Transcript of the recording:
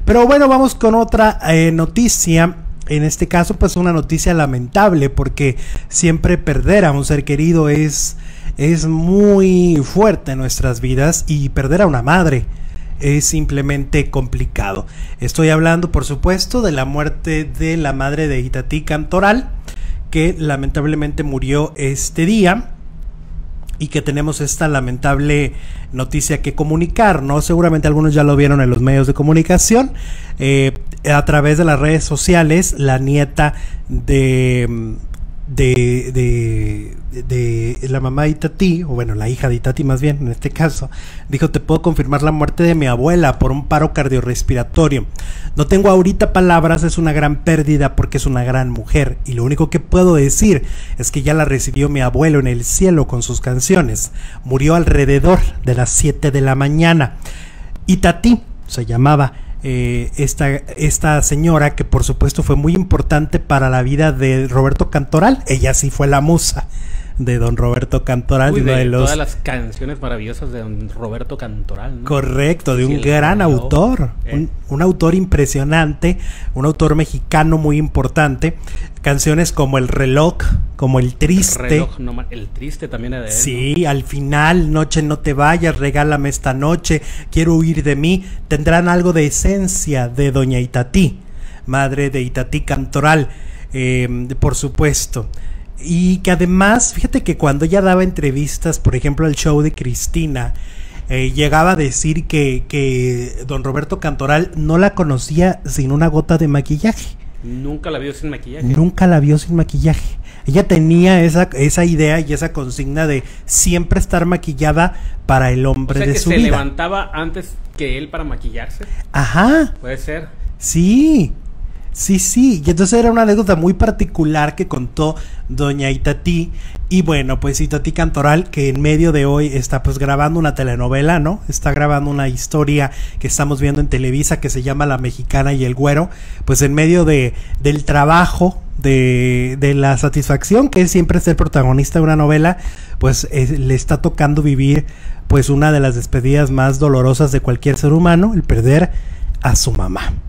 Pero bueno, vamos con otra noticia. En este caso, pues una noticia lamentable, porque siempre perder a un ser querido es muy fuerte en nuestras vidas, y perder a una madre es simplemente complicado. Estoy hablando, por supuesto, de la muerte de la madre de Itatí Cantoral, que lamentablemente murió este día, y que tenemos esta lamentable noticia que comunicar, ¿no? Seguramente algunos ya lo vieron en los medios de comunicación, a través de las redes sociales. La nieta de la mamá de Itatí, o bueno, la hija de Itatí más bien, en este caso, dijo: te puedo confirmar la muerte de mi abuela por un paro cardiorrespiratorio. No tengo ahorita palabras, es una gran pérdida porque es una gran mujer, y lo único que puedo decir es que ya la recibió mi abuelo en el cielo con sus canciones. Murió alrededor de las 7 de la mañana. Itatí se llamaba esta señora, que por supuesto fue muy importante para la vida de Roberto Cantoral. Ella sí fue la musa de don Roberto Cantoral. Uy, de todas las canciones maravillosas de don Roberto Cantoral, ¿no? Correcto, de un gran autor, un autor impresionante, un autor mexicano muy importante. Canciones como El Reloj, como El Triste. El Triste también es de él, sí, ¿no? Al final, Noche no te vayas, Regálame esta noche, Quiero huir de mí, tendrán algo de esencia de doña Itatí, madre de Itatí Cantoral, por supuesto. Y que además, fíjate que cuando ella daba entrevistas, por ejemplo al show de Cristina, llegaba a decir que don Roberto Cantoral no la conocía sin una gota de maquillaje. Nunca la vio sin maquillaje. Nunca la vio sin maquillaje. Ella tenía esa idea y esa consigna de siempre estar maquillada para el hombre de su vida. ¿Se levantaba antes que él para maquillarse? Ajá. Puede ser. Sí. Sí, y entonces era una anécdota muy particular que contó doña Itatí. Y bueno, pues Itatí Cantoral, que en medio de hoy está pues grabando una telenovela, ¿no? Está grabando una historia que estamos viendo en Televisa que se llama La Mexicana y el Güero. Pues en medio del trabajo, de la satisfacción que es siempre ser protagonista de una novela, pues le está tocando vivir pues una de las despedidas más dolorosas de cualquier ser humano, el perder a su mamá.